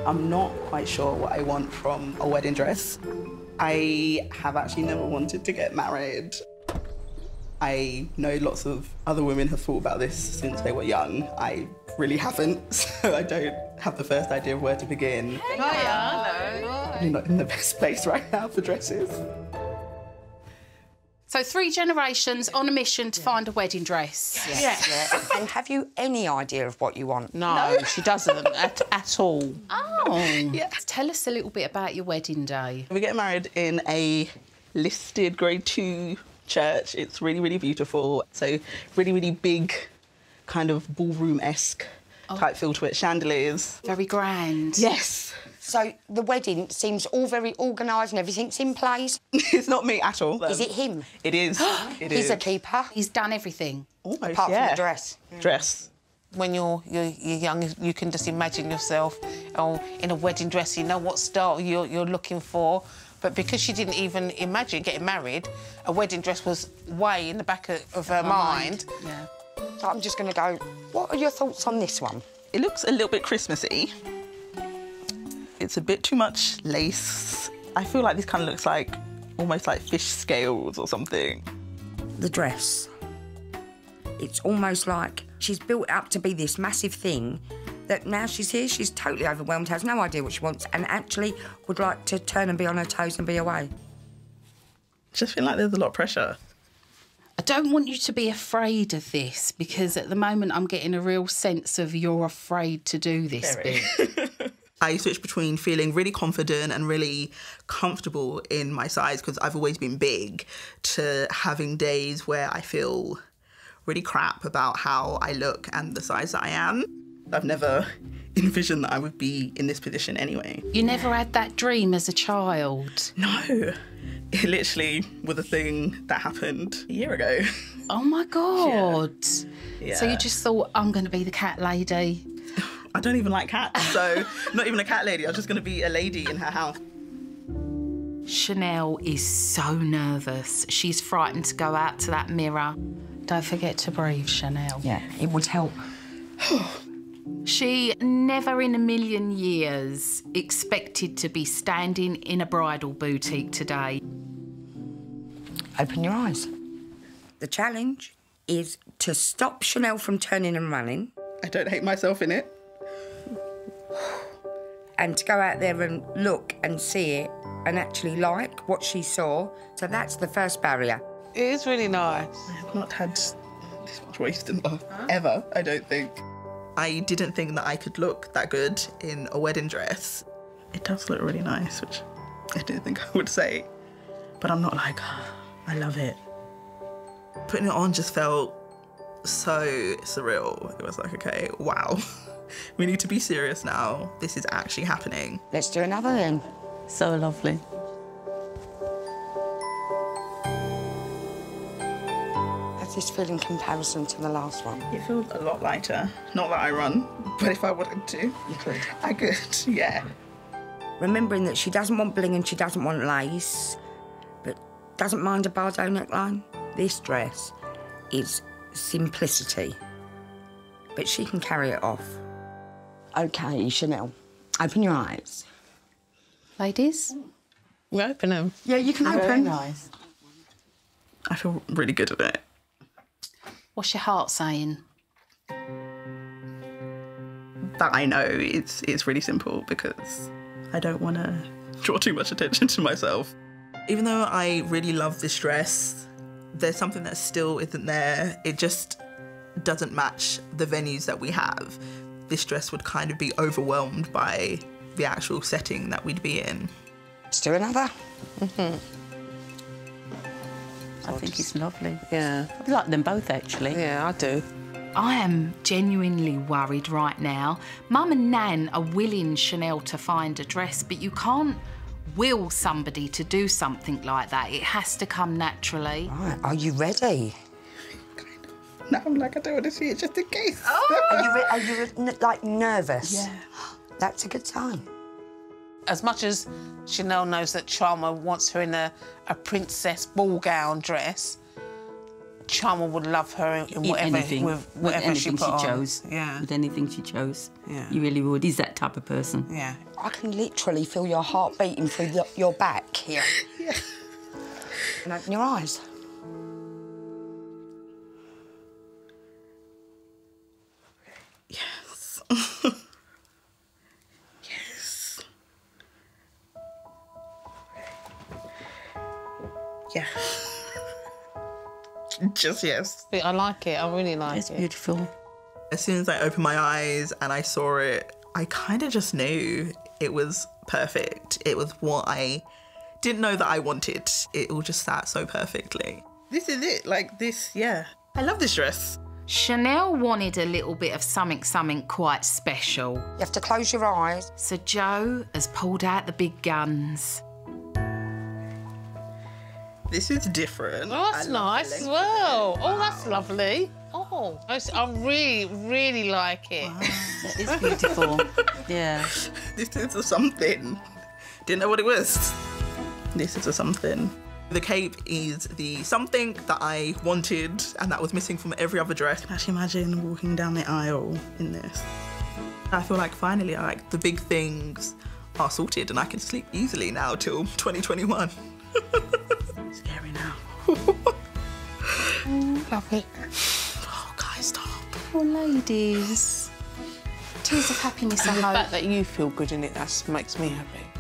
I'm not quite sure what I want from a wedding dress. I have actually never wanted to get married. I know lots of other women have thought about this since they were young. I really haven't, so I don't have the first idea of where to begin. Hiya. Probably not in the best place right now for dresses. So 3 generations on a mission to find a wedding dress. Yes. Yeah. And have you any idea of what you want? No, she doesn't at all. Oh. Yeah. Tell us a little bit about your wedding day. We get married in a listed grade 2 church. It's really, really beautiful. So really, really big, kind of ballroom-esque type feel to it. Chandeliers. Very grand. Yes. So the wedding seems all very organised and everything's in place. It's not me at all. Is it him? It is. It He's is. a keeper. He's done everything. Almost, Apart from the dress. Dress. When you're young, you can just imagine yourself in a wedding dress. You know what style you're looking for. But because she didn't even imagine getting married, a wedding dress was way in the back of her mind. Yeah. So I'm just going to go, what are your thoughts on this one? It looks a little bit Christmassy. It's a bit too much lace. I feel like this kind of looks like almost like fish scales or something. The dress. It's almost like she's built up to be this massive thing that now she's here, she's totally overwhelmed, has no idea what she wants, and actually would like to turn and be on her toes and be away. Just feel like there's a lot of pressure. I don't want you to be afraid of this because at the moment I'm getting a real sense of you're afraid to do this bit. I switch between feeling really confident and really comfortable in my size because I've always been big to having days where I feel really crap about how I look and the size that I am. I've never envisioned that I would be in this position anyway. You never had that dream as a child? No. It literally was a thing that happened a year ago. Oh, my God. Yeah. So you just thought, I'm going to be the cat lady? I don't even like cats, so not even a cat lady. I was just going to be a lady in her house. Chanel is so nervous. She's frightened to go out to that mirror. Don't forget to breathe, Chanel. Yeah, it would help. She never in a million years expected to be standing in a bridal boutique today. Open your eyes. The challenge is to stop Chanel from turning and running. I don't hate myself in it. And to go out there and look and see it and actually like what she saw. So that's the first barrier. It is really nice. I have not had this much waist in love, ever, I don't think. I didn't think that I could look that good in a wedding dress. It does look really nice, which I didn't think I would say. But I'm not like, I love it. Putting it on just felt so surreal. It was like, okay, wow. We need to be serious now. This is actually happening. Let's do another then. So lovely. How's this feel in comparison to the last one? It feels a lot lighter. Not that I run, but if I wanted to, You could. I could, yeah. Remembering that she doesn't want bling and she doesn't want lace, but doesn't mind a Bardot neckline. This dress is simplicity, but she can carry it off. OK, Chanel, open your eyes. Ladies? We open them. Yeah, you can Very open. nice. I feel really good at it. What's your heart saying? That I know it's really simple because I don't want to draw too much attention to myself. Even though I really love this dress, there's something that still isn't there. It just doesn't match the venues that we have. This dress would kind of be overwhelmed by the actual setting that we'd be in. Let's do another. I think it's lovely. Yeah. I like them both, actually. Yeah, I do. I am genuinely worried right now. Mum and Nan are willing Chanel to find a dress, but you can't will somebody to do something like that. It has to come naturally. Right, are you ready? Kind of. Now I'm like, I don't want to see it just in case. Are you like, nervous? Yeah. That's a good sign. As much as Chanel knows that Charmer wants her in a princess ball gown dress, Charmer would love her in whatever, anything, with whatever she anything put on. chose. Yeah. With anything she chose. Yeah. You really would. He's that type of person. Yeah. I can literally feel your heart beating through your back here. Yeah. And open your eyes. Yes. Yes. Yeah. Just yes. I like it. I really like It's it. beautiful. As soon as I opened my eyes and I saw it, I kind of just knew it was perfect. It was what I didn't know that I wanted. It all just sat so perfectly. This is it, like this, yeah. I love this dress. Chanel wanted a little bit of something quite special. You have to close your eyes. So Joe has pulled out the big guns. This is different. Oh, that's I love nice the as length well. of it. Oh, that's lovely. Oh, I really, really like it. That is beautiful. Yeah. This is a something. Didn't know what it was. This is a something. The cape is the something that I wanted and that was missing from every other dress. Can you actually imagine walking down the aisle in this? I feel like finally, like, the big things are sorted and I can sleep easily now till 2021. Scary now. Love it. Oh, guys, stop. Oh, ladies. Tears of happiness, I The hope. fact that you feel good in it, that makes me happy.